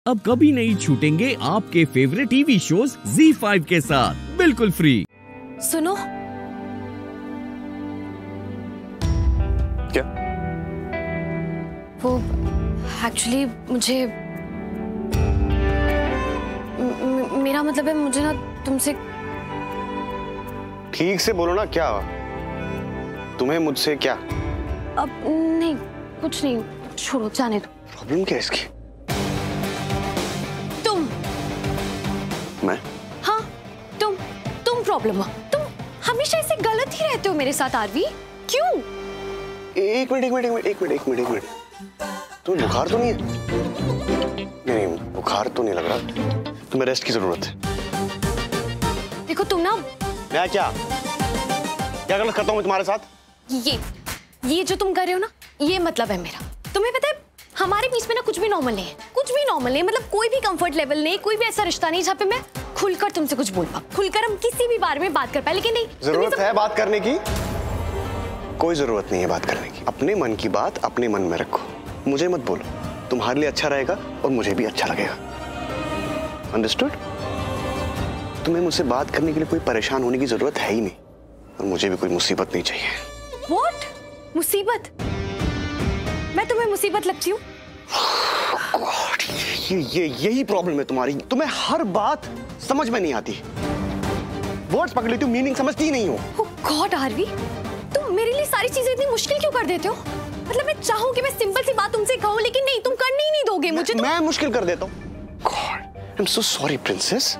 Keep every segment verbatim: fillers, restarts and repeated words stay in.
अब कभी नहीं छूटेंगे आपके favourite TV shows Zee five के साथ बिल्कुल फ्री। सुनो, क्या? वो एक्चुअली मुझे म, मेरा मतलब है मुझे ना तुमसे। ठीक से बोलो ना, क्या तुम्हें मुझसे क्या? अब नहीं, कुछ नहीं, छोड़ो, जाने दो। प्रॉब्लम क्या है इसकी? तुम। मैं? हाँ, तुम तुम प्रॉब्लम हो। तुम हमेशा ऐसे गलत ही रहते हो मेरे साथ आरवी, क्यों? एक मिनट एक मिनट एक मिनट एक मिनट एक मिनट एक मिनट तुम्हें बुखार तो नहीं है? नहीं, बुखार तो नहीं लग रहा। तुम्हें रेस्ट की जरूरत है। देखो तुम ना। मैं क्या क्या गलत करता हूँ मैं तुम्हारे साथ? ये ये जो तुम कर रहे हो ना, ये मतलब है मेरा। तुम्हें पता है हमारे बीच में ना कुछ भी नॉर्मल नहीं है, कुछ भी नॉर्मल नहीं, मतलब कोई भी कंफर्ट लेवल नहीं, कोई भी ऐसा रिश्ता नहीं जहाँ पे मैं खुलकर तुमसे कुछ बोल पाऊँ, खुलकर हम किसी भी बारे में बात कर पाए। लेकिन नहीं, जरूरत है बात करने की? कोई जरूरत नहीं है बात करने की। अपने मन की बात अपने मन में रखो, मुझे मत बोलो। तुम्हारे लिए अच्छा रहेगा और मुझे भी अच्छा लगेगा। अंडरस्टूड? तुम्हें मुझसे बात करने के लिए कोई परेशान होने की जरूरत है ही नहीं, और मुझे भी कोई मुसीबत नहीं चाहिए। What? मुसीबत? मैं तुम्हें मुसीबत लगती हूँ? God, ये ये यही प्रॉब्लम है तुम्हारी, तुम्हें हर बात समझ में नहीं आती। वर्ड्स पकड़ लेती हो, मीनिंग समझती ही नहीं हो। Oh God, आरवी, तुम मेरे लिए सारी चीजें इतनी मुश्किल क्यों कर देते हो? मतलब मैं चाहूँ कि मैं सिंपल सी बात तुमसे कहूँ, लेकिन नहीं, तुम करने ही नहीं दोगे मुझे। मैं, मैं मुश्किल कर देता हूँ। God, I'm so sorry, princess.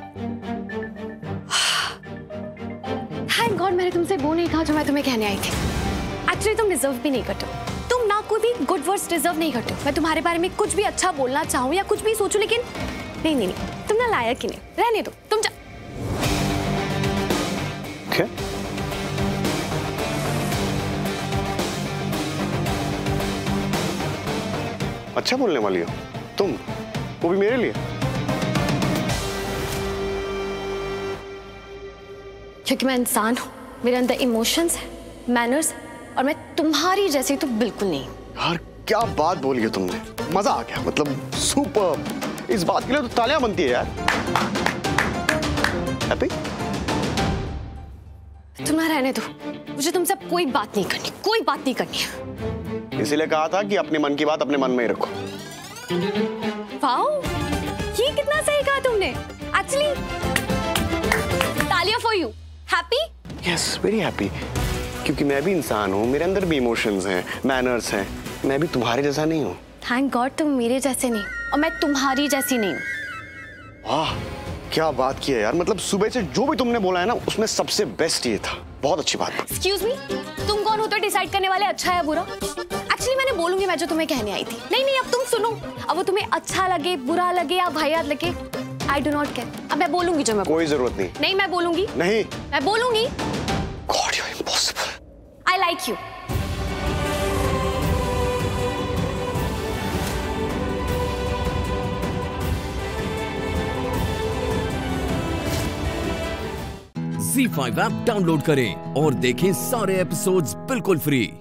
Thank God मैंने तुमसे वो नहीं कहा जो मैं तुम्हें कहने आई थी। एक्चुअली तुम डिजर्व भी नहीं करते हो, तुम ना कोई भी गुड वर्ड्स डिजर्व नहीं करते हो। मैं तुम्हारे बारे में कुछ भी अच्छा बोलना चाहूँ या कुछ भी सोचूं, लेकिन नहीं नहीं नहीं, तुम ना लायक ही नहीं। रहने दो, तुम जा। क्या? अच्छा बोलने वाली हो तुम, वो भी मेरे लिए? क्योंकि मैं इंसान हूँ, मेरे अंदर इमोशंस है, मैनर्स, और मैं तुम्हारी जैसी तो बिल्कुल नहीं हूँ। यार क्या बात बोली है तुमने, मजा आ गया, मतलब सुपर। इस बात के लिए तो तालियां बनती है यार। हैप्पी? तुम ना रहने दो, मुझे तुमसे अब कोई बात नहीं करनी, कोई बात नहीं करनी है। इसीलिए कहा था कि अपने मन की बात अपने मन में ही रखो। वाओ, ये कितना सही कहा तुमने। एक्चुअली तालियां for you. Happy? Yes, very happy, क्योंकि मैं भी इंसान हूँ, मेरे अंदर भी इमोशंस हैं, मैनर्स हैं। मैं भी तुम्हारे जैसा नहीं हूँ। थैंक गॉड तुम मेरे जैसे नहीं, और मैं तुम्हारी जैसी नहीं हूँ। वाह, क्या बात की है यार, मतलब सुबह से जो भी तुमने बोला है ना, उसमें सबसे बेस्ट ये था। बहुत अच्छी बात। एक्सक्यूज मी, तुम कौन होते हो डिसाइड करने वाले अच्छा या बुरा? एक्चुअली मैंने बोलूंगी मैं जो तुम्हें कहने आई थी। नहीं नहीं, अब तुम सुनो, अब वो तुम्हें अच्छा लगे, बुरा लगे या वाहियात लगे, आई डू नॉट केयर। अब मैं बोलूंगी जो मैं। कोई जरूरत नहीं। नहीं, मैं बोलूंगी। नहीं, मैं बोलूंगी। God, you are impossible. I like you. Zee five app download करें और देखें सारे एपिसोड्स बिल्कुल फ्री।